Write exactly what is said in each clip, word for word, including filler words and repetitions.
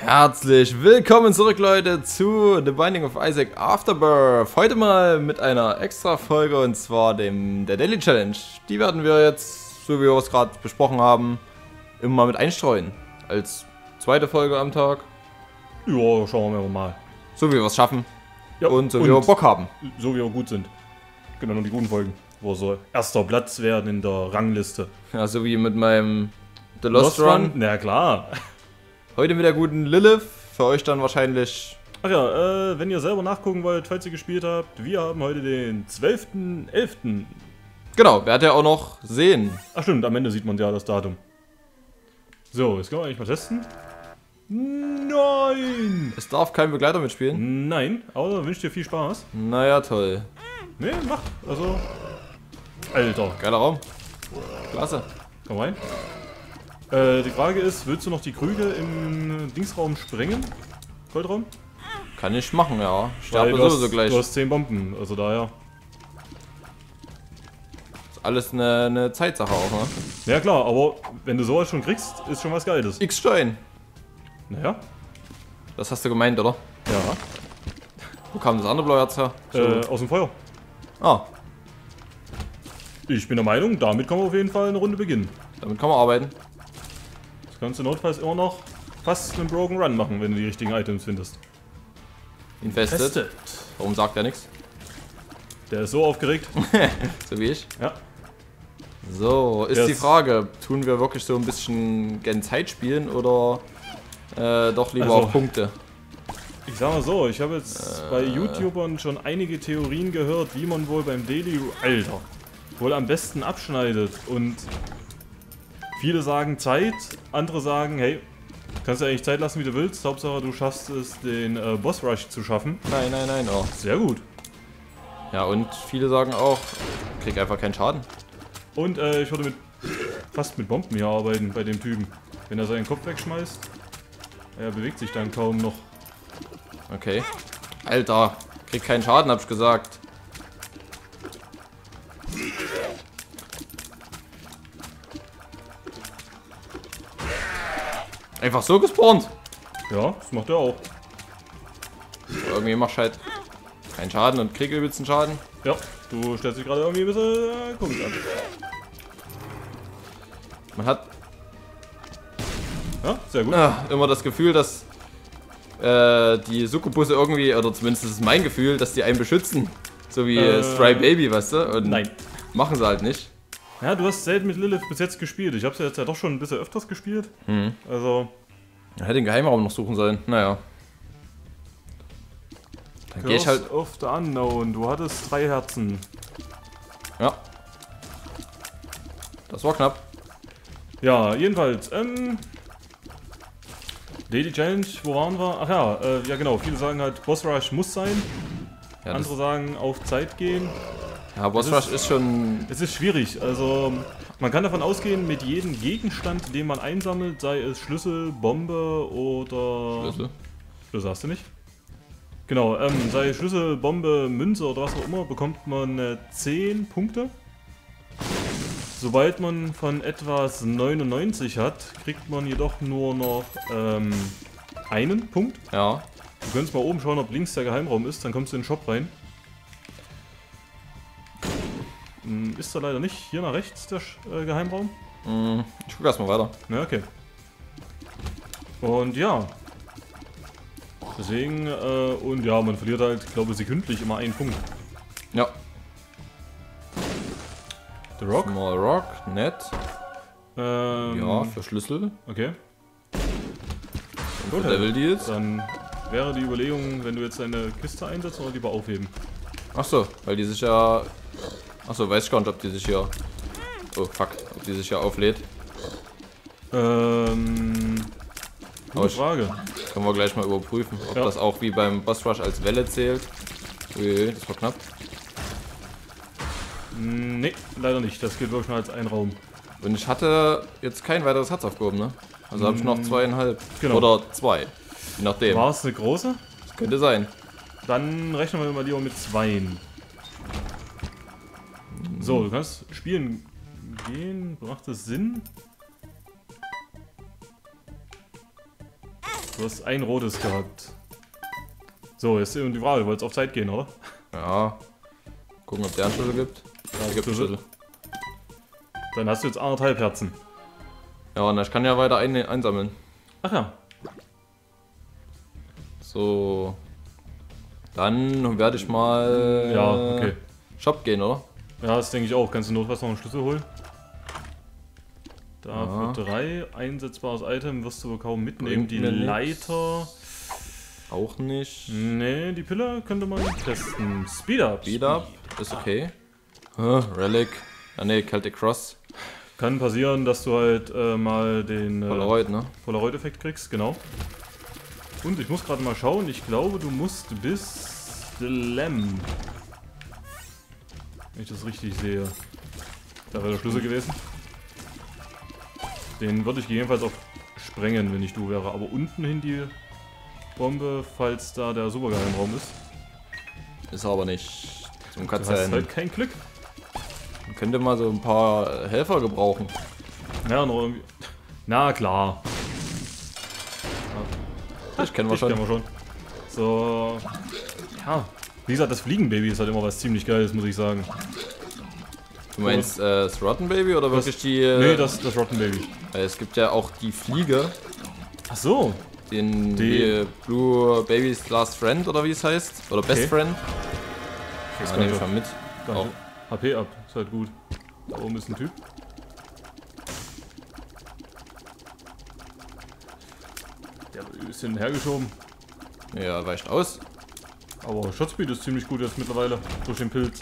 Herzlich willkommen zurück, Leute, zu The Binding of Isaac Afterbirth. Heute mal mit einer extra Folge, und zwar dem der Daily Challenge. Die werden wir jetzt, so wie wir es gerade besprochen haben, immer mal mit einstreuen. Als zweite Folge am Tag. Ja, schauen wir mal. So wie wir es schaffen. Ja, und so wie wir Bock haben. So wie wir gut sind. Genau, nur die guten Folgen. Wo so erster Platz werden in der Rangliste. Ja, so wie mit meinem The Lost, Lost Run. Run. Na klar. Heute mit der guten Lilith. Für euch dann wahrscheinlich... Ach ja, äh, wenn ihr selber nachgucken wollt, falls ihr gespielt habt, wir haben heute den zwölften elften Genau, werdet ihr auch noch sehen. Ach stimmt, am Ende sieht man ja das Datum. So, jetzt können wir eigentlich mal testen. Nein! Es darf kein Begleiter mitspielen? Nein, aber wünsche dir viel Spaß. Naja, toll. Ne, mach. Also... Alter. Geiler Raum. Klasse. Komm rein. Äh, die Frage ist, willst du noch die Krüge im Dingsraum sprengen? Goldraum? Kann ich machen, ja. Sterbe Weil sowieso hast, gleich. Du hast zehn Bomben, also daher. Ist alles eine, eine Zeitsache auch, ne? Ja klar, aber wenn du sowas schon kriegst, ist schon was Geiles. X-Stein. Naja. Das hast du gemeint, oder? Ja. Wo kam das andere blaue Herz her? Äh, aus dem Feuer. Ah. Ich bin der Meinung, damit können wir auf jeden Fall eine Runde beginnen. Damit kann man arbeiten. Das kannst du notfalls immer noch fast einen Broken Run machen, wenn du die richtigen Items findest. Infested. Infested. Warum sagt er nichts? Der ist so aufgeregt. So wie ich. Ja. So, ist Der die ist Frage, tun wir wirklich so ein bisschen gen Zeit spielen oder äh, doch lieber Also, auf Punkte? Ich sag mal so, ich habe jetzt Äh. bei YouTubern schon einige Theorien gehört, wie man wohl beim Daily... Alter. Wohl am besten abschneidet, und viele sagen Zeit, andere sagen, hey, kannst du eigentlich Zeit lassen, wie du willst, Hauptsache du schaffst es, den äh, Boss Rush zu schaffen. Nein, nein, nein, oh. Sehr gut. Ja, und viele sagen auch, krieg einfach keinen Schaden. Und äh, ich würde mit fast mit Bomben hier arbeiten bei dem Typen. Wenn er seinen Kopf wegschmeißt, er bewegt sich dann kaum noch. Okay. Alter, krieg keinen Schaden, hab ich gesagt. Einfach so gespawnt. Ja, das macht er auch. Irgendwie machst du halt keinen Schaden und krieg übelst einen Schaden. Ja, du stellst dich gerade irgendwie ein bisschen äh, komisch an. Man hat Ja, sehr gut. ah, immer das Gefühl, dass äh, die Sukkubusse irgendwie, oder zumindest ist es mein Gefühl, dass die einen beschützen. So wie äh, Äh, Stray Baby, weißt du? Und nein. machen sie halt nicht. Ja, du hast selten mit Lilith bis jetzt gespielt. Ich hab's ja jetzt ja doch schon ein bisschen öfters gespielt. Mhm. Also... Ich hätte den Geheimraum noch suchen sollen. Naja. Dann gehe ich halt... of the Unknown. Du hattest drei Herzen. Ja. Das war knapp. Ja, jedenfalls, ähm... Daily Challenge, wo waren wir? Ach ja, äh, ja genau, viele sagen halt, Boss Rush muss sein. Ja, Andere sagen, auf Zeit gehen. ja Boss es Rush ist- ist schon... Es ist schwierig, also... Man kann davon ausgehen, mit jedem Gegenstand, den man einsammelt, sei es Schlüssel, Bombe oder... Schlüssel. Schlüssel hast du nicht? Genau, ähm, sei es Schlüssel, Bombe, Münze oder was auch immer, bekommt man äh, zehn Punkte. Sobald man von etwas neunundneunzig hat, kriegt man jedoch nur noch ähm, einen Punkt. Ja. Du könntest mal oben schauen, ob links der Geheimraum ist, dann kommst du in den Shop rein. Hm, Ist da leider nicht. Hier nach rechts der Sch- äh, Geheimraum. Mm, ich guck erstmal weiter. Ja, okay. Und ja. Deswegen, äh, und ja, man verliert halt, glaube ich, sekündlich immer einen Punkt. Ja. The Rock? Small Rock, nett. Ähm, Ja, für Schlüssel. Okay. Für Level Deals. Dann wäre die Überlegung, wenn du jetzt deine Kiste einsetzt, oder lieber aufheben. Achso, weil die sich ja... Achso, weiß ich gar nicht, ob die sich hier... Oh, fuck. Ob die sich hier auflädt. Ähm... Gute Aber ich- Frage. Können wir gleich mal überprüfen, ob Ja. das auch wie beim Boss Rush als Welle zählt. Ui, das war knapp. Hm, Nee, leider nicht. Das geht wirklich nur als ein Raum. Und ich hatte jetzt kein weiteres Herz aufgehoben, ne? Also habe ich noch zweieinhalb. Genau. Oder zwei. Je nachdem. War es eine große? Könnte sein. Dann rechnen wir mal lieber mit zweien. So, du kannst spielen gehen. Macht das Sinn? Du hast ein rotes gehabt. So, jetzt ist die Frage, du wolltest auf Zeit gehen, oder? Ja. Gucken, ob der einen Schlüssel gibt. Ja, gibt einen Schlüssel. Dann hast du jetzt anderthalb Herzen. Ja, und ich kann ja weiter ein einsammeln. Ach ja. So. Dann werde ich mal. Ja, okay. Shop gehen, oder? Ja, das denke ich auch. Kannst du notfalls noch einen Schlüssel holen? Da Ja. für drei einsetzbares Item wirst du kaum mitnehmen. Bringt Die mir Leiter. Auch nicht. Nee, die Pille könnte man testen. Speed up. Speed up ist okay. Huh, Relic. Ah ne, Celtic Cross. Kann passieren, dass du halt äh, mal den äh, Polaroid, ne? Polaroid-Effekt kriegst, genau. Und ich muss gerade mal schauen, ich glaube, du musst bis Slam. Wenn ich das richtig sehe. Da wäre der Schlüssel gewesen. Den würde ich gegebenenfalls auch sprengen, wenn ich du wäre. Aber unten hin die Bombe, falls da der Supergeheimraum ist. Ist aber nicht zum Du hast Katzen. halt kein Glück. Man könnte mal so ein paar Helfer gebrauchen. Ja, noch irgendwie. Na klar. Das kennen wir Dich schon. kennen wir schon. So. Ja. Wie gesagt, das Fliegenbaby ist halt immer was ziemlich Geiles, muss ich sagen. Du meinst äh, das Rotten Baby oder wirklich die. Äh, Nee, das, das Rotten Baby. Weil es gibt ja auch die Fliege, Ach so. den Die- die Blue Baby's Last Friend oder wie es heißt. Oder Best Okay. Friend. Das Ja, kann nehme ich ich mal mit. Danke. Auch. H P ab, ist halt gut. Da oben ist ein Typ. Der wird ein bisschen hergeschoben. Ja, weicht aus. Aber Shotspeed ist ziemlich gut jetzt mittlerweile durch den Pilz.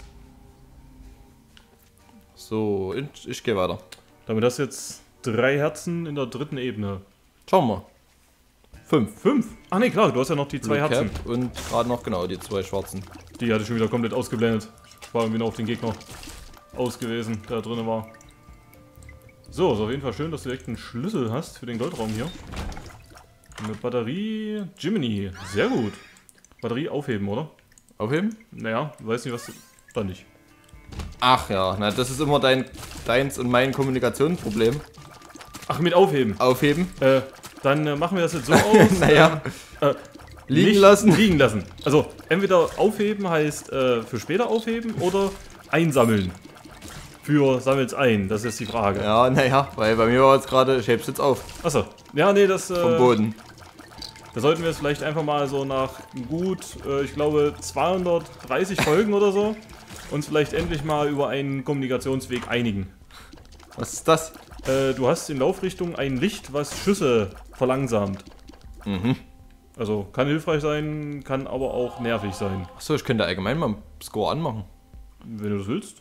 So, ich, ich gehe weiter. Damit hast du jetzt drei Herzen in der dritten Ebene. Schauen wir. Fünf. Fünf? Ach nee, klar, du hast ja noch die zwei Blue Herzen. Cap und gerade noch genau die zwei schwarzen. Die hatte ich schon wieder komplett ausgeblendet. Ich war irgendwie noch auf den Gegner aus gewesen, der da drin war. So, ist auf jeden Fall schön, dass du direkt einen Schlüssel hast für den Goldraum hier. Eine Batterie. Jiminy, sehr gut. Batterie aufheben, oder? Aufheben? Naja, weiß nicht, was du. Dann nicht. Ach ja, na, das ist immer dein, deins und mein Kommunikationsproblem. Ach, mit aufheben. Aufheben? Äh, dann äh, machen wir das jetzt so aus. Naja, äh, liegen nicht lassen. Liegen lassen. Also, entweder aufheben heißt äh, für später aufheben oder einsammeln. Für sammelt's ein, das ist die Frage. Ja, naja, weil bei mir war jetzt gerade, ich heb's jetzt auf Achso. Ja, nee, das. Äh, vom Boden. Da sollten wir es vielleicht einfach mal so nach gut, äh, ich glaube, zweihundertdreißig Folgen oder so, uns vielleicht endlich mal über einen Kommunikationsweg einigen. Was ist das? Äh, du hast in Laufrichtung ein Licht, was Schüsse verlangsamt. Mhm. Also kann hilfreich sein, kann aber auch nervig sein. Achso, ich könnte allgemein mal einen Score anmachen. Wenn du das willst.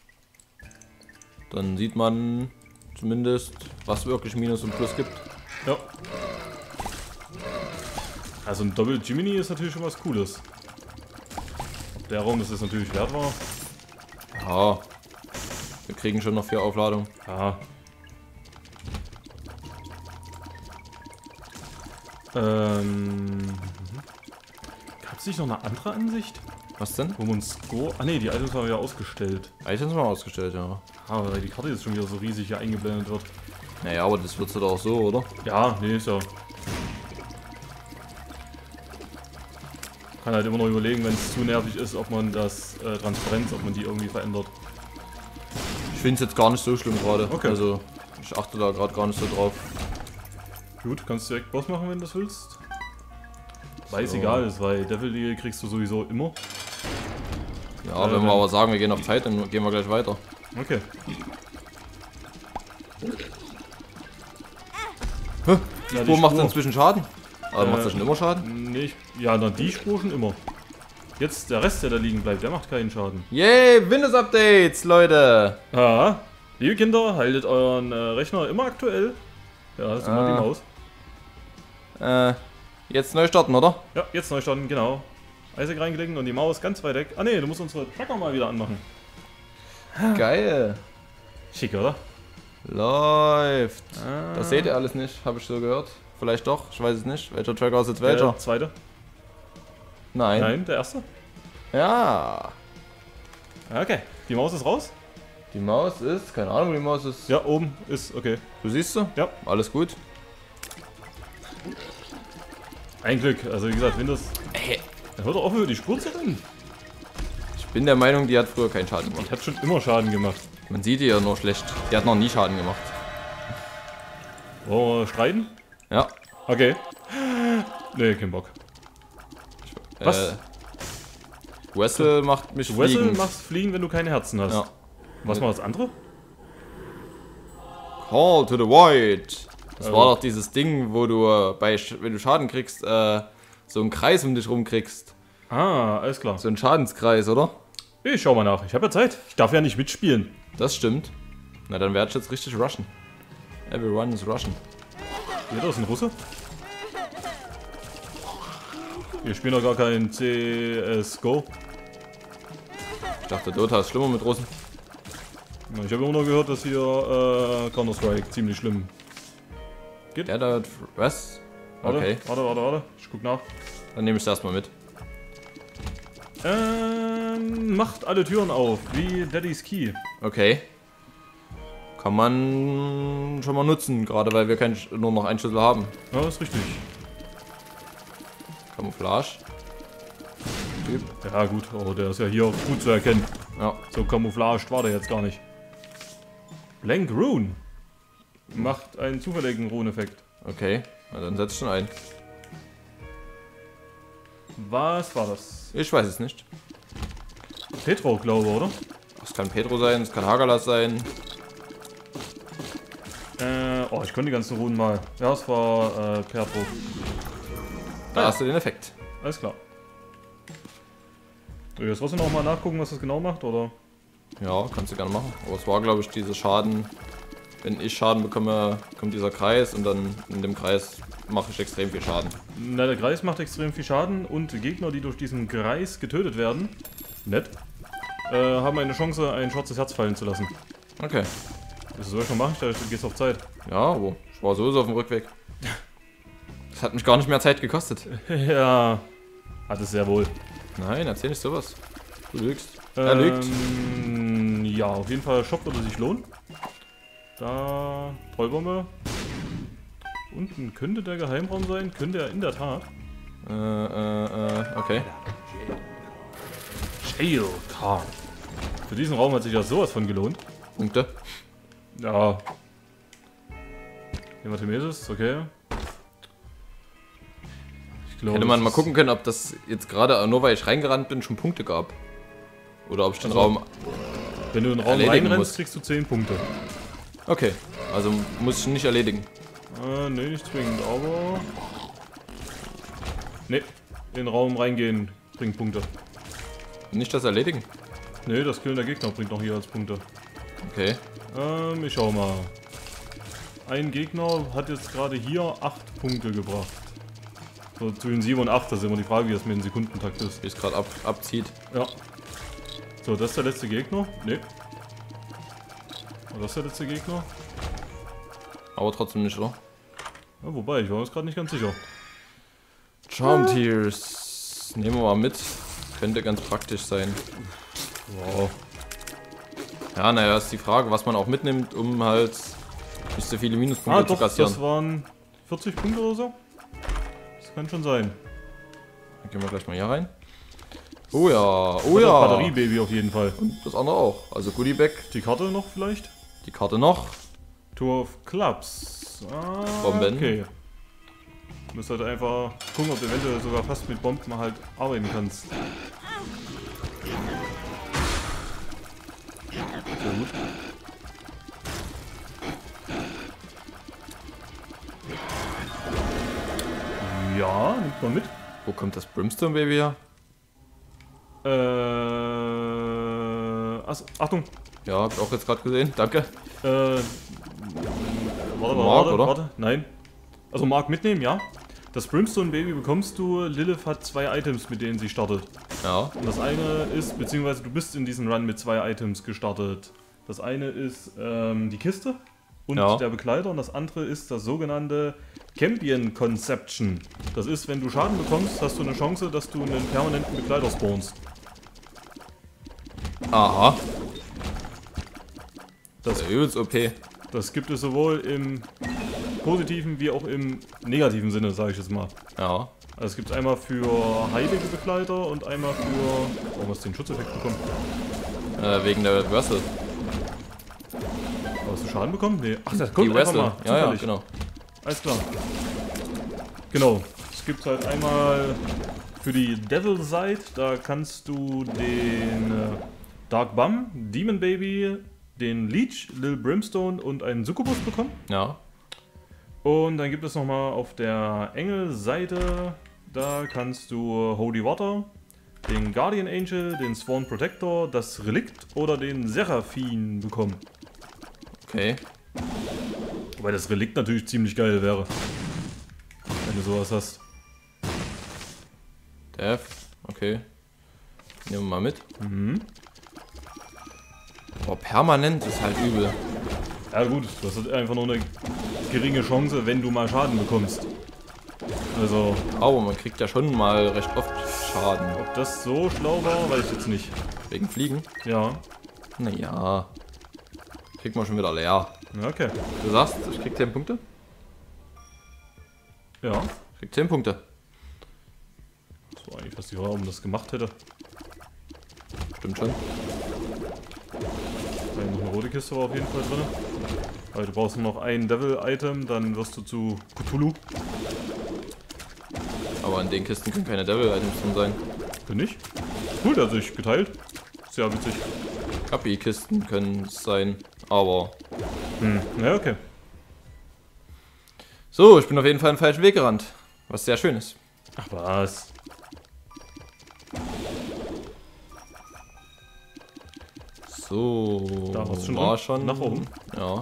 Dann sieht man zumindest, was wirklich Minus und Plus gibt. Ja. Also ein Doppel Jiminy ist natürlich schon was Cooles. Ob der Raum das jetzt natürlich wert war. Ja, wir kriegen schon noch vier Aufladungen. Ja. Ähm. Gab es nicht noch eine andere Ansicht? Was denn? Wo man Score. Ah ne, die Items haben wir ja ausgestellt. Items mal ausgestellt, ja. Ah, weil die Karte jetzt schon wieder so riesig hier eingeblendet wird. Naja, aber das wird doch auch so, oder? Ja, nee, ist ja. Kann halt immer noch überlegen, wenn es zu nervig ist, ob man das äh, Transparenz, ob man die irgendwie verändert. Ich finde es jetzt gar nicht so schlimm gerade. Okay. Also, ich achte da gerade gar nicht so drauf. Gut, kannst du direkt Boss machen, wenn du das willst. Weiß So. egal ist, weil Devil Deal kriegst du sowieso immer. Ja, Äh, wenn wir dann- aber sagen, wir gehen auf Zeit, dann gehen wir gleich weiter. Okay. Hä? Die Spur macht inzwischen Schaden. Aber Äh, macht das schon immer Schaden? Nee, ich- ja, na die Spur schon immer. Jetzt der Rest, der da liegen bleibt, der macht keinen Schaden. Yay, Windows-Updates, Leute! Ah, liebe Kinder, haltet euren äh, Rechner immer aktuell. Ja, das ist immer Ah. die Maus. Äh, jetzt neu starten, oder? Ja, jetzt neu starten, genau. Isaac reingelegt und die Maus ganz weit weg. Ah ne, du musst unsere Tracker mal wieder anmachen. Geil. Schick, oder? Läuft. Ah. Das seht ihr alles nicht, habe ich so gehört. Vielleicht doch, ich weiß es nicht. Welcher Tracker ist jetzt welcher? Der zweite? Nein. Nein, der erste? Ja. Okay, die Maus ist raus. Die Maus ist, keine Ahnung, wo die Maus ist. Ja, oben ist okay. Du siehst sie? Ja. Alles gut. Ein Glück, also wie gesagt, wenn das... Ey. Dann hört doch auf über die Spur zu rennen. Ich bin der Meinung, die hat früher keinen Schaden gemacht. Die hat schon immer Schaden gemacht. Man sieht die ja nur schlecht. Die hat noch nie Schaden gemacht. Wollen wir streiten? Ja. Okay. Nee, kein Bock. Was? Äh, Wessel macht mich Wessel fliegen. machst fliegen, wenn du keine Herzen hast. Ja. Was war das andere? Call to the Void. Das Also- war doch dieses Ding, wo du äh, bei, Sch- wenn du Schaden kriegst, äh, so einen Kreis um dich rum kriegst. Ah, alles klar. So einen Schadenskreis, oder? Ich schau mal nach. Ich habe ja Zeit. Ich darf ja nicht mitspielen. Das stimmt. Na, dann werde ich jetzt richtig rushen. Everyone is Russian. Hier, da ist ein Russe. Wir spielen doch gar kein C S G O. Ich dachte, Dota ist schlimmer mit Russen. Ich habe immer nur gehört, dass hier äh, Counter-Strike ziemlich schlimm. Ja, da, was? Warte, Okay, warte, warte, warte. Ich guck nach. dann nehme ich das erstmal mit. Ähm, macht alle Türen auf, wie Daddy's Key. Okay. Kann man schon mal nutzen, gerade weil wir kein, Sch- nur noch einen Schlüssel haben. Ja, ist richtig. Camouflage. Typ. Ja gut, aber der ist ja hier gut zu erkennen. Ja. So camouflaged war der jetzt gar nicht. Blank Rune. Macht einen zufälligen Rune-Effekt. Okay, na dann setz schon ein. Was war das? Ich weiß es nicht. Petro, glaube ich, oder? Das kann Pedro sein, es kann Hagalas sein. Äh, oh, ich konnte die ganzen Runen mal. Ja, es war äh, Petro. Da Ah, hast du den Effekt. Alles klar. So, jetzt musst du noch mal nachgucken, was das genau macht, oder? Ja, kannst du gerne machen. Aber es war, glaube ich, dieser Schaden. Wenn ich Schaden bekomme, kommt dieser Kreis und dann in dem Kreis mache ich extrem viel Schaden. Na, der Kreis macht extrem viel Schaden und die Gegner, die durch diesen Kreis getötet werden, nett, äh, haben eine Chance, ein schwarzes Herz fallen zu lassen. Okay. Das soll ich schon machen? Ich dachte, du gehst auf Zeit. Ja, aber ich war sowieso auf dem Rückweg. Das hat mich gar nicht mehr Zeit gekostet. Ja, hat es sehr wohl. Nein, erzähl nicht sowas. Du lügst. Er lügt. Ähm, ja, auf jeden Fall Shop würde sich lohnen. Da, Trollbombe. Unten könnte der Geheimraum sein, könnte er in der Tat. Äh, äh, äh, okay. Jail Card. Für diesen Raum hat sich ja sowas von gelohnt. Punkte. Ja. Hämatomesis, okay. Ich glaube, Hätte man es mal ist- gucken können, ob das jetzt gerade, nur weil ich reingerannt bin, schon Punkte gab. Oder ob ich den Also, Raum... Wenn du in den Raum erledigen reinrennst, muss. kriegst du zehn Punkte. Okay, also muss ich nicht erledigen. Äh, nee, nicht zwingend, aber... Nee, in den Raum reingehen bringt Punkte. Nicht das erledigen? Nee, das Killen der Gegner bringt noch hier als Punkte. Okay. Ähm, ich schau mal. Ein Gegner hat jetzt gerade hier acht Punkte gebracht. So zwischen sieben und acht, das ist immer die Frage, wie das mit dem Sekundentakt ist. Wie es gerade ab, abzieht. Ja. So, das ist der letzte Gegner. Nee. Und das ist der letzte Gegner. Aber trotzdem nicht, oder? Ja, wobei, ich war mir jetzt gerade nicht ganz sicher. Charm Tears. Nehmen wir mal mit. Könnte ganz praktisch sein. Wow. Ja, naja, ist die Frage, was man auch mitnimmt, um halt nicht so viele Minuspunkte Ah, zu doch, kassieren. das waren vierzig Punkte oder so. Das kann schon sein. Dann gehen wir gleich mal hier rein. Oh ja, oh Oder ja. Batteriebaby auf jeden Fall. Und das andere auch. Also Goodie Bag, Die Karte noch vielleicht? die Karte noch. Tour of Clubs. Ah, Bomben. okay. Du musst halt einfach gucken, ob du eventuell sogar fast mit Bomben halt arbeiten kannst. Sehr gut. Ja, nimmt man mit. Wo kommt das Brimstone Baby her? Äh, Achso, Achtung. Ja, hab ich auch jetzt gerade gesehen. Danke. Äh, warte, warte, Mark, warte, oder? warte, nein. Also Mark mitnehmen, ja. Das Brimstone Baby bekommst du. Lilith hat zwei Items, mit denen sie startet. Ja. Und das eine ist, beziehungsweise du bist in diesem Run mit zwei Items gestartet. Das eine ist ähm, die Kiste und Ja. der Begleiter und das andere ist das sogenannte Campion Conception. Das ist, wenn du Schaden bekommst, hast du eine Chance, dass du einen permanenten Begleiter spawnst. Aha. Das, Das ist übelst O P. das gibt es sowohl im positiven wie auch im negativen Sinne, sage ich jetzt mal. Ja. Also es gibt einmal für heilige Begleiter und einmal für... Warum hast du den Schutzeffekt bekommen? Äh, wegen der Wrestle. Hast du Schaden bekommen? Nee. Ach, das kommt Die einfach Wrestle. mal. Ja, ja, Zufällig. genau. Alles klar. Genau. Es gibt halt einmal für die Devil Side, da kannst du den äh, Dark Bum, Demon Baby, den Leech, Lil Brimstone und einen Succubus bekommen. Ja. Und dann gibt es nochmal auf der Engel-Seite, da kannst du Holy Water, den Guardian Angel, den Sworn Protector, das Relikt oder den Seraphin bekommen. Okay. Wobei das Relikt natürlich ziemlich geil wäre, wenn du sowas hast. Death. Okay. Nehmen wir mal mit. Mhm. Boah, permanent ist halt übel. Ja gut, das ist einfach nur eine geringe Chance, wenn du mal Schaden bekommst. Also, Aber man kriegt ja schon mal recht oft Schaden. ob das so schlau war, weiß ich jetzt nicht. Wegen Fliegen? Ja, Naja. Kriegt man schon wieder leer. ja, okay. Du sagst, ich krieg zehn Punkte? Ja, Ich krieg zehn Punkte. das war eigentlich fast die Frage, warum das gemacht hätte. Stimmt schon. Da noch eine rote Kiste war auf jeden Fall drin. Weil du brauchst nur noch ein Devil-Item, dann wirst du zu Cthulhu. Aber in den Kisten können keine Devil-Items drin sein. Bin ich? Cool, der hat sich geteilt. Sehr witzig. Kapi-Kisten können es sein, aber... Hm, ja, okay. So, ich bin auf jeden Fall einen falschen Weg gerannt. Was sehr schön ist. Ach was. So, Da war's schon war drin? schon... Nach oben? Ja.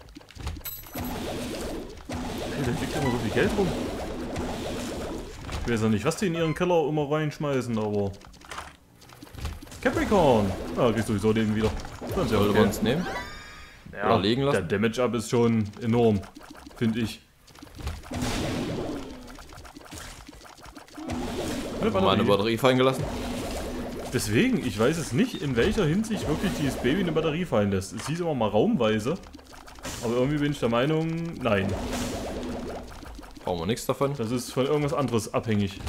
Hey, da liegt immer so viel Geld rum. Ich weiß ja nicht, was die in ihren Keller immer reinschmeißen, aber... Capricorn! Ah, kriegst du sowieso den wieder. Ganz ja Sollte okay. man uns nehmen? Ja, oder legen lassen? der Damage-Up ist schon enorm, finde ich. Eine Mal eine Batterie. Batterie fallen gelassen? Deswegen, ich weiß es nicht, in welcher Hinsicht wirklich dieses Baby eine Batterie fallen lässt. Es hieß immer mal raumweise, aber irgendwie bin ich der Meinung, nein. Brauchen wir nichts davon. Das ist von irgendwas anderes abhängig.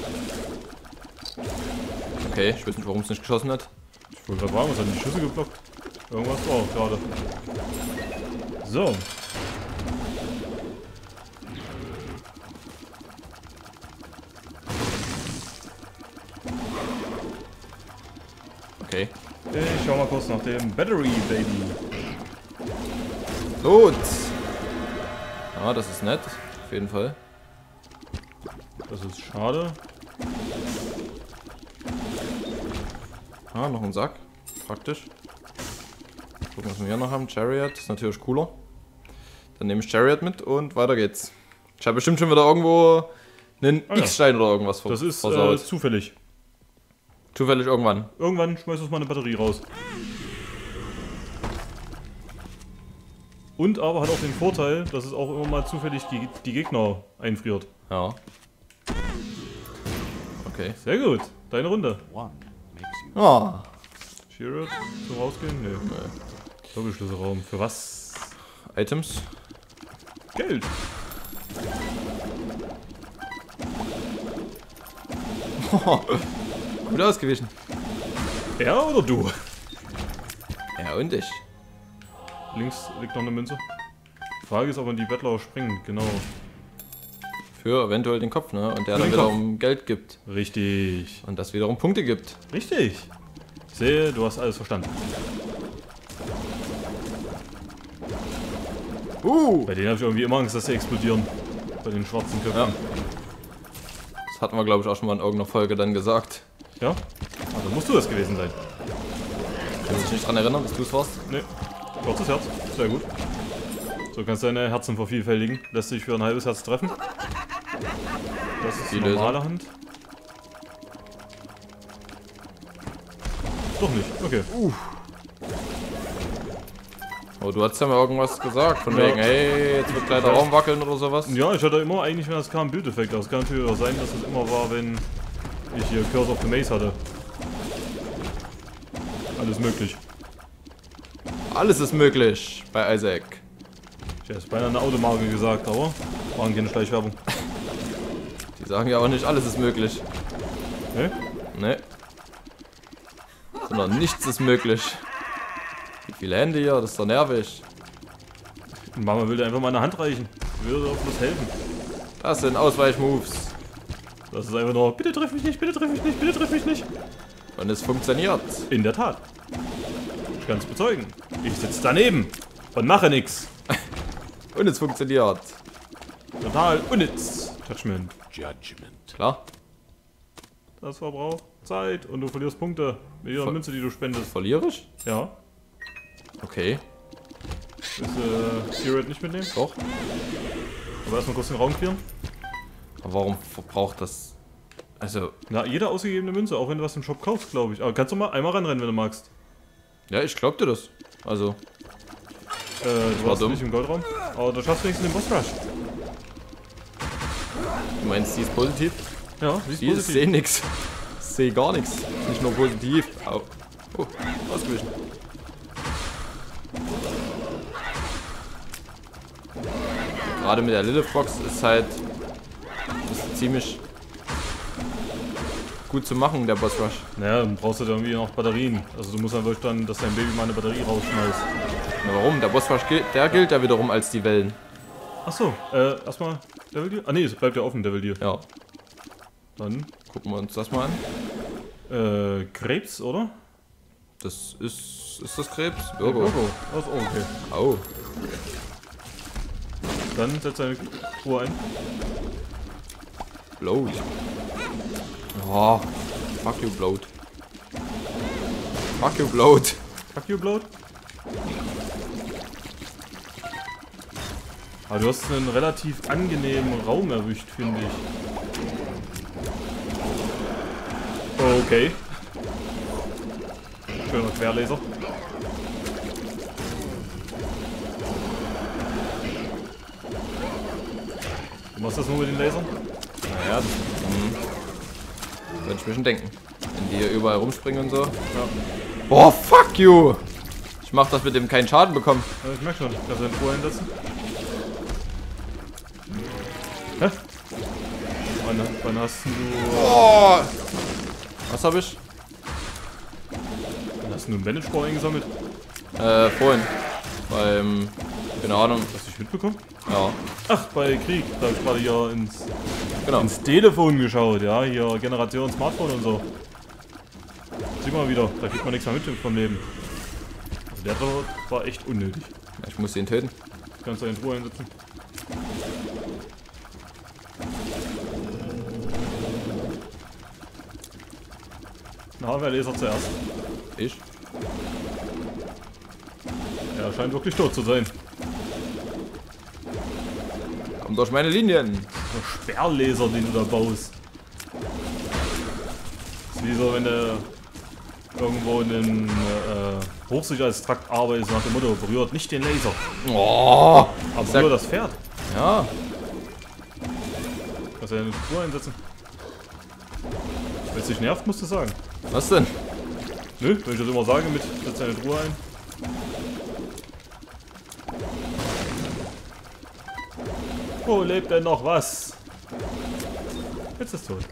Okay, ich weiß nicht, warum es nicht geschossen hat. Ich wollte gerade fragen, was hat die Schüsse geblockt? Irgendwas war auch gerade. So. Okay. Ich schau mal kurz nach dem Battery Baby. Gut. Ja, das ist nett. Auf jeden Fall. Das ist schade. Ah, noch ein Sack. Praktisch. Gucken, was wir hier noch haben. Chariot ist natürlich cooler. Dann nehme ich Chariot mit und weiter geht's. Ich habe bestimmt schon wieder irgendwo einen Ah, ja. X-Stein oder irgendwas Das ist äh, versaut. zufällig. Zufällig irgendwann. Irgendwann schmeißt du mal eine Batterie raus. Und aber hat auch den Vorteil, dass es auch immer mal zufällig die, die Gegner einfriert. Ja. Okay. Sehr gut. Deine Runde. Ah. Chariot zum Rausgehen? Nö. Nee. Doppelschlüsselraum. Für was? Items. Geld. Gut ausgewichen. Er oder du? Ja, und ich. Links liegt noch eine Münze. Die Frage ist, ob man die Bettler springt. Genau. Für eventuell den Kopf, ne? Und der Für dann den Kopf. wiederum Geld gibt. Richtig. Und das wiederum Punkte gibt. Richtig. Ich sehe, du hast alles verstanden. Uh! Bei denen habe ich irgendwie immer Angst, dass sie explodieren. Bei den schwarzen Köpfen. Ja. Das hatten wir, glaube ich, auch schon mal in irgendeiner Folge dann gesagt. Ja? Ah, dann musst du das gewesen sein. Kannst du dich nicht dran erinnern, dass du es warst? Ne, kurzes Herz. Sehr gut. So kannst du deine Herzen vervielfältigen. Lässt sich für ein halbes Herz treffen. Das ist Die die normale Hand. Doch nicht, okay. Oh, du hast ja mal irgendwas gesagt, von Ja. wegen, hey, jetzt wird gleich der Raum wackeln oder sowas. Ja, ich hatte immer eigentlich, wenn das kam, Bildeffekt. Aber es kann natürlich auch sein, dass es immer war, wenn ich hier Curse of the Maze hatte. Alles möglich. Alles ist möglich bei Isaac. Ich hätte beinahe eine Automarke gesagt, aber waren keine Schleichwerbung. Die Die sagen ja auch nicht, alles ist möglich. Ne? Ne. Sondern nichts ist möglich. Wie viele Hände hier, das ist doch nervig. Mama will dir einfach mal eine Hand reichen. Würde auch bloß helfen. Das sind Ausweichmoves. Das ist einfach nur, bitte triff mich nicht, bitte triff mich nicht, bitte triff mich nicht. Und es funktioniert. In der Tat. Ich kann es bezeugen. Ich sitze daneben und mache nichts. Und es funktioniert. Total unnütz. Judgment. Judgment. Klar. Das verbraucht Zeit und du verlierst Punkte mit jeder Ver- Münze, die du spendest. Verliere ich? Ja. Okay. Willst du äh, Spirit nicht mitnehmen? Doch. Aber erstmal kurz den Raum clearen. Aber warum verbraucht das... Also... Na, jede ausgegebene Münze, auch wenn du was im Shop kaufst, glaube ich. Aber kannst du mal einmal ranrennen, wenn du magst. Ja, ich glaub dir das. Also... Äh, du war warst dumm. nicht im Goldraum. Aber du schaffst wenigstens den Boss Rush. Du meinst, sie ist positiv? Ja, sie ist Die ist, positiv. seh nix. Seh gar nichts. Nicht nur positiv. Au. Oh, ausgewichen. Gerade mit der Lilith Box ist halt ist ziemlich gut zu machen, der Boss Rush. Naja, dann brauchst du da irgendwie noch Batterien. Also du musst dann wirklich dann, dass dein Baby mal eine Batterie rausschmeißt. Na warum? Der Boss Rush gilt, der gilt ja wiederum als die Wellen. Achso, äh, erstmal Devil Deer? Ah ne, es bleibt ja offen, Devil Deer. Ja, Dann, gucken wir uns das mal an. äh, Krebs, oder? Das ist. Ist das Krebs? Virgo. Virgo. Oh, okay. Au. Dann setz deine Uhr ein. Bloat. Oh. Fuck you, Bloat. Fuck you, Bloat. Fuck you, Bloat. Aber du hast einen relativ angenehmen Raum erwischt, finde ich. Okay. Schöner Querlaser. Du machst das nur mit den Lasern? Naja, das. Hm. Könnte ich mir schon denken. Wenn die hier überall rumspringen und so. Ja. Oh, fuck you! Ich mach das mit dem keinen Schaden bekommen. Ja, ich merke schon. Kannst du deine Uhr einsetzen? Hä? Wann, wann hast du... Oh! Was hab ich? Wann hast du einen Bandage-Ball eingesammelt? Äh, vorhin. Beim. Keine Ahnung. Hast du nicht mitbekommen? Ja, Ach, bei Krieg. Da hab ich gerade hier ins, genau. ins Telefon geschaut. Ja, hier Generation Smartphone und so. Sieh mal wieder. Da kriegt man nichts mehr mit vom Leben. Also der dort war echt unnötig. Ich muss ihn töten. Kannst du in Ruhe einsetzen. Na, wer Laser zuerst? Ich? Er scheint wirklich tot zu sein. Komm durch meine Linien. Der Sperrlaser, den du da baust. Das ist wie so, wenn du irgendwo in einem äh, Hochsicherheitstrakt arbeitest, nach dem Motto, berührt nicht den Laser. Oh! Aber Sag- berührt das Pferd. Ja. Kannst du ja eine Truhe einsetzen. Wenn es dich nervt, musst du sagen. Was denn? Nö, wenn ich das immer sage, mit setz deine Truhe ein. Wo lebt denn noch was? Jetzt ist tot.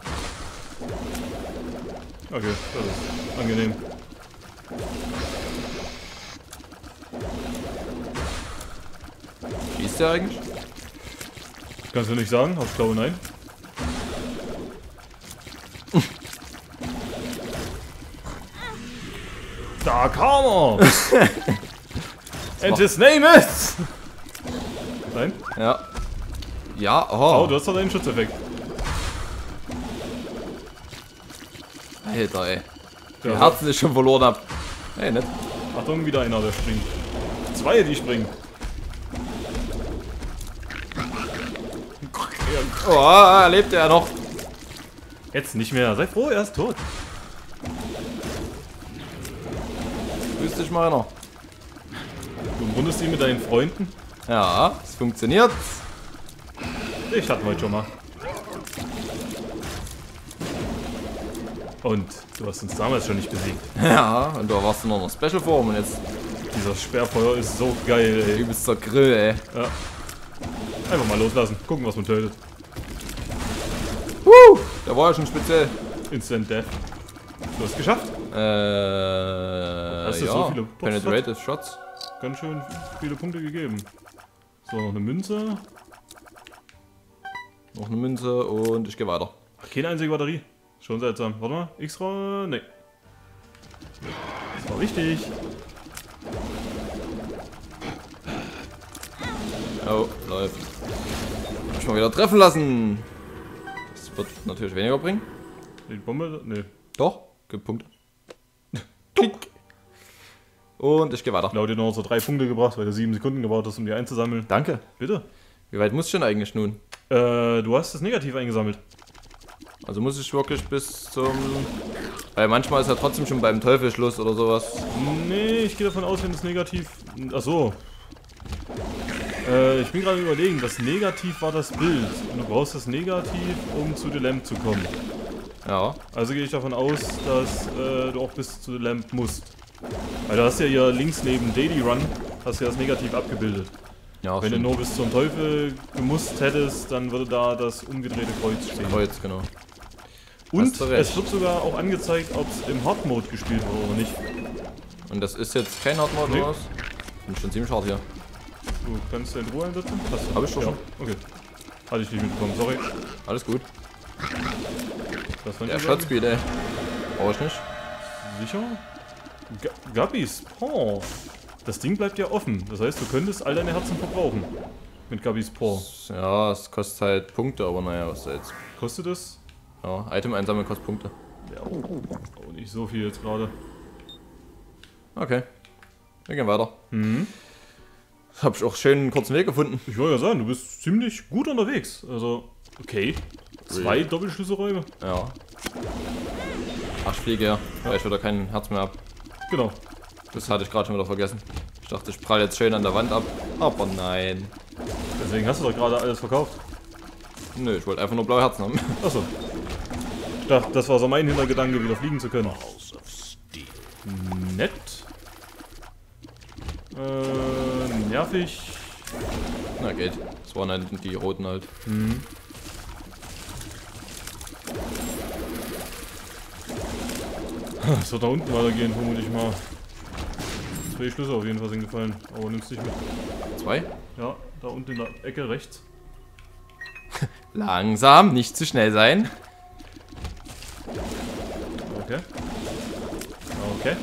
Okay, das ist angenehm. Wie ist der eigentlich? Kannst du nicht sagen, aber ich glaube nein. Da kam er! And his name is... Nein? Ja. Ja, Oh, oh. du hast doch deinen Schutzeffekt. Alter, ey. Die Ja, Herzen ist schon verloren hab. Hey, nett. Achtung, wieder einer, der springt. Zwei, die springen. Oh, lebt er noch? Jetzt nicht mehr. Sei froh, er ist tot. Grüß dich mal noch. Du umrundest ihn mit deinen Freunden. Ja, es funktioniert. Ich hatte heute schon mal. Und du hast uns damals schon nicht besiegt. Ja, und da warst du noch in einer Special Form und jetzt Dieser Sperrfeuer ist so geil, ey. übelster Grill, ey. Ja. Einfach mal loslassen. Gucken, was man tötet. Woo! Der war ja schon speziell. Instant Death. Du hast es geschafft. Äh, Hast du ja. so viele Penetrative Shots. Ganz schön viele Punkte gegeben. So, noch eine Münze. Noch eine Münze und ich gehe weiter. Ach, keine einzige Batterie. Schon seltsam. Warte mal. Extra. Nee. Das war wichtig. Oh, läuft. Hab ich mal wieder treffen lassen. Das wird natürlich weniger bringen. Die Bombe. Nee. Doch, gibt Punkte. Klick. Und ich gehe weiter. Laut dir noch so drei Punkte gebracht, weil du sieben Sekunden gebraucht hast, um die einzusammeln. Danke. Bitte. Wie weit muss ich denn eigentlich nun? Äh, du hast das negativ eingesammelt. Also muss ich wirklich bis zum... Weil manchmal ist ja trotzdem schon beim Teufel Schluss oder sowas. Nee, ich gehe davon aus, wenn das negativ... Ach so. Äh, ich bin gerade überlegen, das Negativ war das Bild. Und du brauchst das Negativ, um zu The Lamp zu kommen. Ja. Also gehe ich davon aus, dass äh, du auch bis zu The Lamp musst. Weil du hast ja hier links neben Daily Run, hast du ja das Negativ abgebildet. Ja, Wenn du stimmt. nur bis zum Teufel gemusst hättest, dann würde da das umgedrehte Kreuz stehen. Kreuz, genau. Und Hast du recht. es wird sogar auch angezeigt, ob es im Hard Mode gespielt wurde oder nicht. Und das ist jetzt kein Hard Mode Nee. oder was? Bin schon ziemlich hart hier. Du kannst deine Ruhe einsetzen? Hast du? Hab ich doch ja. schon. Okay. Hatte ich nicht mitbekommen, sorry. Alles gut. Das fand Der ich Shotspeed, ey. Brauch ich nicht. sicher? G Gabbys Paw. Das Ding bleibt ja offen. Das heißt, du könntest all deine Herzen verbrauchen. Mit Gabbys Paw. Ja, es kostet halt Punkte, aber naja, was soll's. Kostet es? Ja, Item einsammeln kostet Punkte. Ja, oh, nicht so viel jetzt gerade. Okay. Wir gehen weiter. Mhm. Hab ich auch schön einen kurzen Weg gefunden. Ich wollte ja sagen, du bist ziemlich gut unterwegs. Also, okay. Zwei Really? Doppelschlüsselräume. Ja. Ach, ich fliege ja, weil ich wieder kein Herz mehr hab. Genau. Das hatte ich gerade schon wieder vergessen. Ich dachte, ich prall jetzt schön an der Wand ab. Aber nein. Deswegen hast du doch gerade alles verkauft. Nö, ich wollte einfach nur blaue Herzen haben. Achso. Ich dachte, das war so mein Hintergedanke, wieder fliegen zu können. Nett. Äh, nervig. Na geht. Das waren halt die roten halt. Mhm. Es wird da unten weitergehen, vermute ich mal. Zwei Schlüssel auf jeden Fall sind gefallen, aber nimmst dich mit. Zwei? Ja, da unten in der Ecke rechts. Langsam, nicht zu schnell sein. Okay. Okay.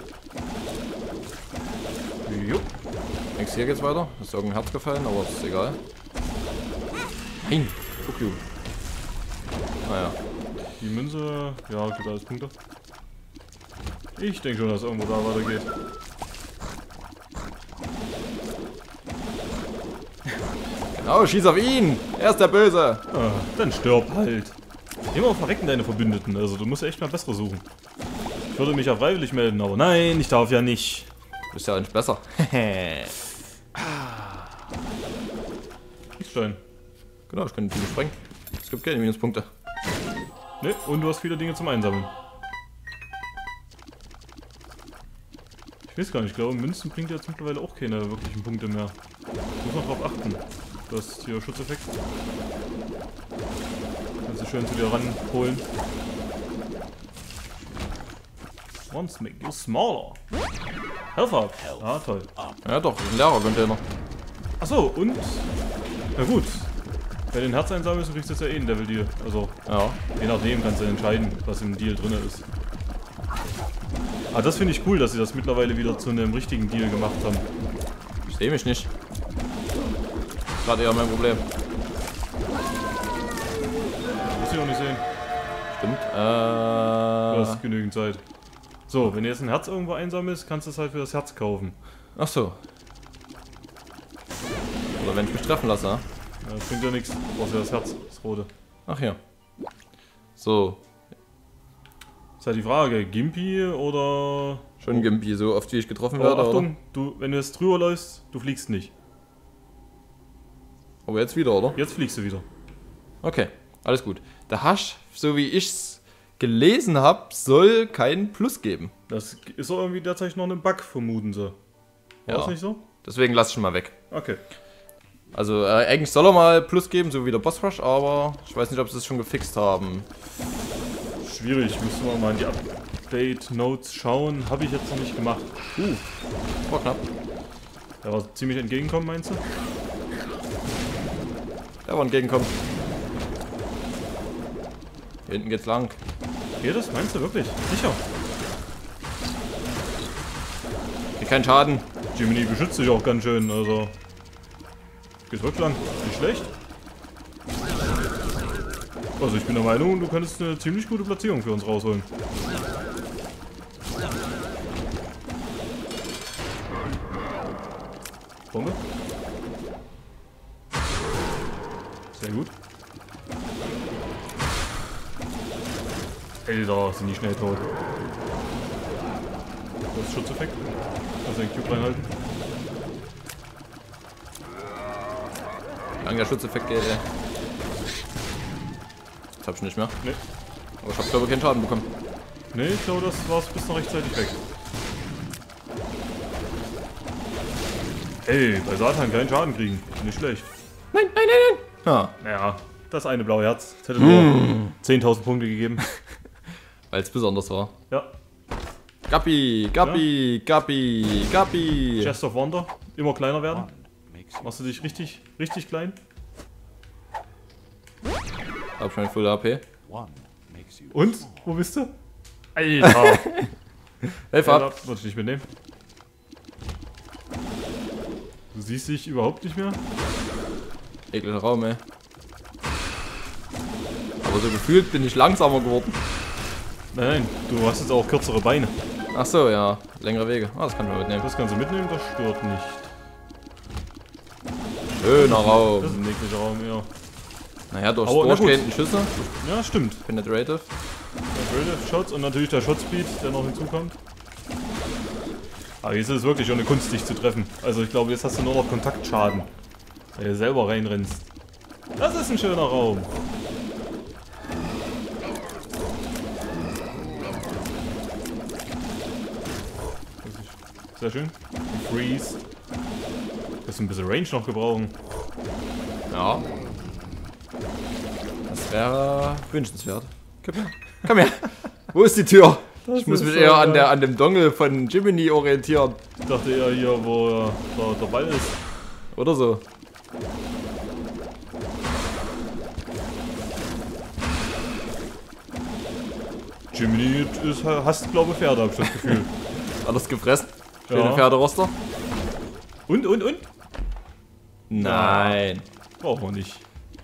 Jo. Denkst du, hier geht's weiter? Ist irgendein Herz gefallen, aber ist egal. Nein, guck du. Naja. Die Münze, ja, gibt alles Punkte. Ich denke schon, dass irgendwo da weitergeht. Genau, schieß auf ihn! Er ist der Böse! Ah, dann stirb halt. Immer verrecken deine Verbündeten, also du musst echt mal bessere suchen. Ich würde mich ja freiwillig melden, aber nein, ich darf ja nicht. Du bist ja auch nicht besser. X-Stein. Genau, ich könnte die sprengen. Es gibt keine Minuspunkte. Ne, und du hast viele Dinge zum Einsammeln. Ich weiß gar nicht, ich glaube Münzen bringt jetzt mittlerweile auch keine wirklichen Punkte mehr. Muss man drauf achten. Du hast hier Schutzeffekt. Kannst du schön zu dir ranholen. Once make you smaller. Health up. Ah, toll. Ja doch, das ist ein leerer Container. Achso, und? Na gut. Wenn du ein Herz einsammelst, kriegst du jetzt ja eh einen Devil Deal. Also, Ja. je nachdem kannst du entscheiden, was im Deal drin ist. Aber das finde ich cool, dass sie das mittlerweile wieder zu einem richtigen Deal gemacht haben. Ich sehe mich nicht. Das ist gerade eher mein Problem. Muss ich auch nicht sehen. Stimmt. Du Äh. hast genügend Zeit. So, wenn du jetzt ein Herz irgendwo einsammelst, kannst du es halt für das Herz kaufen. Ach so. Oder wenn ich mich treffen lasse, ja? Ja, das bringt ja nichts. Du brauchst ja das Herz, das rote. Ach ja. So. Ist halt die Frage, Gimpy oder... Schon Gimpy, so oft wie ich getroffen Oh, werde, Achtung, du, wenn du jetzt drüber läufst, du fliegst nicht. oder? Aber jetzt wieder, oder? Jetzt fliegst du wieder. Okay, alles gut. Der Hasch, so wie ich's gelesen habe, soll kein Plus geben. Das ist doch irgendwie derzeit noch ein Bug, vermuten sie. War Ja. das nicht so? Deswegen lass ich ihn mal weg. Okay. Also äh, eigentlich soll er mal Plus geben, so wie der Boss Rush, aber ich weiß nicht, ob sie es schon gefixt haben. Schwierig, müssen wir mal in die Update-Notes schauen. Habe ich jetzt noch nicht gemacht. Uh, war knapp. Der war ziemlich entgegenkommen, meinst du? Der war entgegenkommen. Hier hinten geht's lang. Geht das? Meinst du wirklich? Sicher? Krieg keinen Schaden. Jiminy beschützt sich auch ganz schön, also... Geht wirklich lang. Nicht schlecht. Also ich bin der Meinung, du könntest eine ziemlich gute Platzierung für uns rausholen. Bombe. Sehr gut. Alter, sind die schnell tot. Das ist Schutzeffekt. Also den Cube reinhalten. Lang der Schutzeffekt geht, ey. Das hab ich nicht mehr. Nee. Aber ich hab glaube ich keinen Schaden bekommen. Nee, ich glaube, das war's bis noch rechtzeitig weg. Hey, bei Satan keinen Schaden kriegen. Nicht schlecht. Nein, nein, nein, nein. Ah. Naja, das eine blaue Herz. Das hätte nur Mm. zehntausend Punkte gegeben. Weil es besonders war. Ja. Gappi, Gappi, Gappi, Gappi. Chest of Wonder. Immer kleiner werden. Machst du dich richtig, richtig klein? Hab schon Full H P. Und? Wo bist du? Alter! Hilf Ja, ab. wollte ich nicht mitnehmen. Du siehst dich überhaupt nicht mehr? Ekliger Raum, ey. Aber so gefühlt bin ich langsamer geworden. Nein, nein, du hast jetzt auch kürzere Beine. Ach so, ja. Längere Wege. Ah, das kann man mitnehmen. Das kannst du mitnehmen, das stört nicht. Schöner Das ist Raum. ein ekliger Raum, ja. Naja, durch Aber, na gut. durchgehenden Schüsse. Ja, stimmt. Penetrative. Der Relative Shots und natürlich der Shotspeed, der noch hinzukommt. Aber jetzt ist es wirklich schon eine Kunst, dich zu treffen. Also ich glaube, jetzt hast du nur noch Kontaktschaden. Weil du selber reinrennst. Das ist ein schöner Raum. Sehr schön. Freeze. Das ein bisschen Range noch gebrauchen. Ja. Das wäre wünschenswert. Komm her. Komm her. Wo ist die Tür? Das Ich muss ist mich so eher an, geil. der, an dem Dongle von Jiminy orientieren. Ich dachte eher hier, wo äh, der, der Ball ist. Oder so. Jiminy ist, hasst, glaube ich, Pferde, hab ich das Gefühl. Alles gefressen. Schöne Ja. Pferderoster. Und, und, und? Nein. Brauchen wir nicht.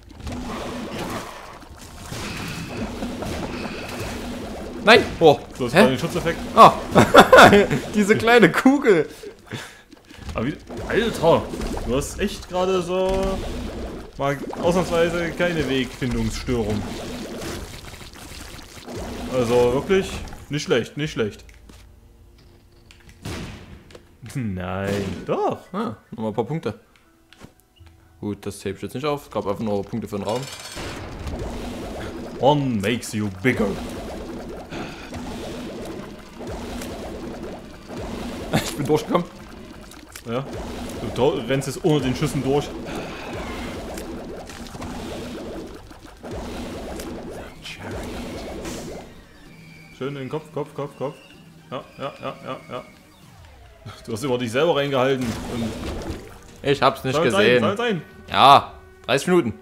Nein. Oh. So, das Hä? war ein Schutzeffekt. Ah. Diese kleine Kugel. Aber wie, Alter, du hast echt gerade so mal ausnahmsweise keine Wegfindungsstörung. Also wirklich nicht schlecht, nicht schlecht. Nein, doch. Ah, nochmal ein paar Punkte. Gut, das heb ich jetzt nicht auf. Gab einfach nur Punkte für den Raum. One makes you bigger. Ich bin durchgekommen. Ja, du tau- rennst jetzt ohne den Schüssen durch. Schön in den Kopf, Kopf, Kopf, Kopf. Ja, ja, ja, ja, ja. Du hast immer dich selber reingehalten. Und Ich hab's nicht soll sein, gesehen. soll sein. Ja, dreißig Minuten.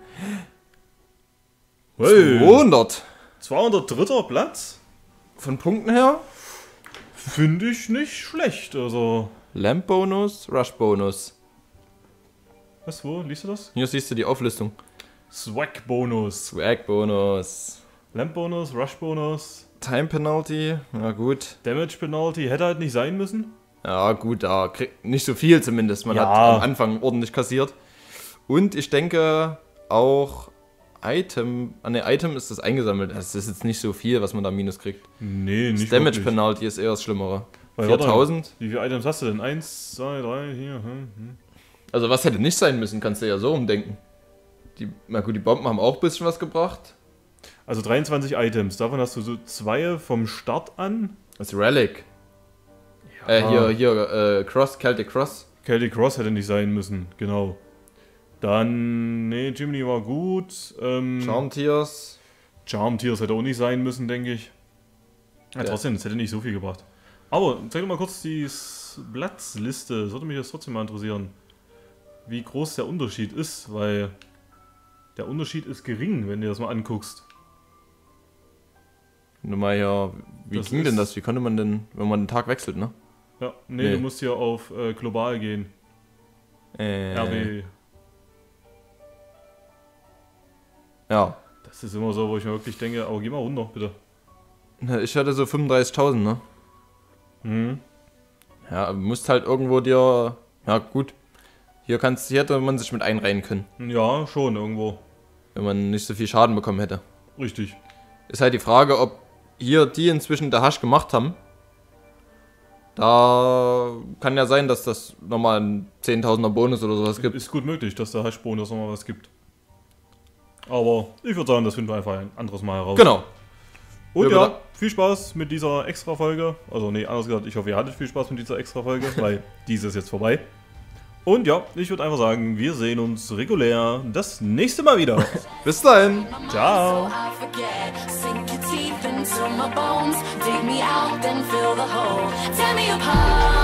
Hey, zweihundert. zweihundertdritter Platz? Von Punkten her? Finde ich nicht schlecht, also... Lamp Bonus, Rush Bonus. Was, wo? Liest du das? Hier siehst du die Auflistung. Swag Bonus. Swag Bonus. Lamp Bonus, Rush Bonus, Time Penalty, na gut. Damage Penalty, hätte halt nicht sein müssen. Ja gut, da kriegt nicht so viel zumindest. Man Ja. hat am Anfang ordentlich kassiert. Und ich denke auch Item, an der Item ist das eingesammelt. Das ist jetzt nicht so viel, was man da minus kriegt. Nee, Das nicht Damage wirklich. Penalty ist eher das Schlimmere. Weil, warte mal, viertausend. Wie viele Items hast du denn? Eins, zwei, drei, hier, hm, hm. Also was hätte nicht sein müssen, kannst du ja so umdenken. Die, na gut, die Bomben haben auch ein bisschen was gebracht. Also dreiundzwanzig Items, davon hast du so zwei vom Start an. Das Relic. Äh, hier, hier, äh, Cross, Celtic Cross. Celtic Cross hätte nicht sein müssen, genau. Dann, nee, Jimny war gut. Ähm, Charm-Tiers. Charm-Tiers hätte auch nicht sein müssen, denke ich. Ja, Ja. trotzdem, das hätte nicht so viel gebracht. Aber zeig doch mal kurz die Blattsliste. Das würde mich jetzt trotzdem mal interessieren, wie groß der Unterschied ist, weil der Unterschied ist gering, wenn du das mal anguckst. Nur mal hier, wie Das ging denn ist- das? Wie konnte man denn, wenn man den Tag wechselt, ne? Ja, nee, Nee. du musst hier auf äh, global gehen. Äh, R W. Ja. Das ist immer so, wo ich mir wirklich denke, aber geh mal runter, bitte. Na, ich hatte so fünfunddreißigtausend, ne? Mhm. Ja, du musst halt irgendwo dir, ja gut, hier kannst, hier hätte man sich mit einreihen können, Ja, schon irgendwo. wenn man nicht so viel Schaden bekommen hätte. Richtig. Ist halt die Frage, ob hier die inzwischen der Hasch gemacht haben. Da kann ja sein, dass das nochmal ein zehntausender Bonus oder sowas gibt. Ist gut möglich, dass der Haschbonus nochmal was gibt. Aber ich würde sagen, das finden wir einfach ein anderes Mal heraus. Genau. Und Ja, ja, bitte. viel Spaß mit dieser Extra-Folge. Also nee, anders gesagt, ich hoffe, ihr hattet viel Spaß mit dieser Extra-Folge, weil diese ist jetzt vorbei. Und ja, ich würde einfach sagen, wir sehen uns regulär das nächste Mal wieder. Bis dahin. Ciao. So I forget. Sink your teeth into my bones. Dig me out, then fill the hole. Tear me apart.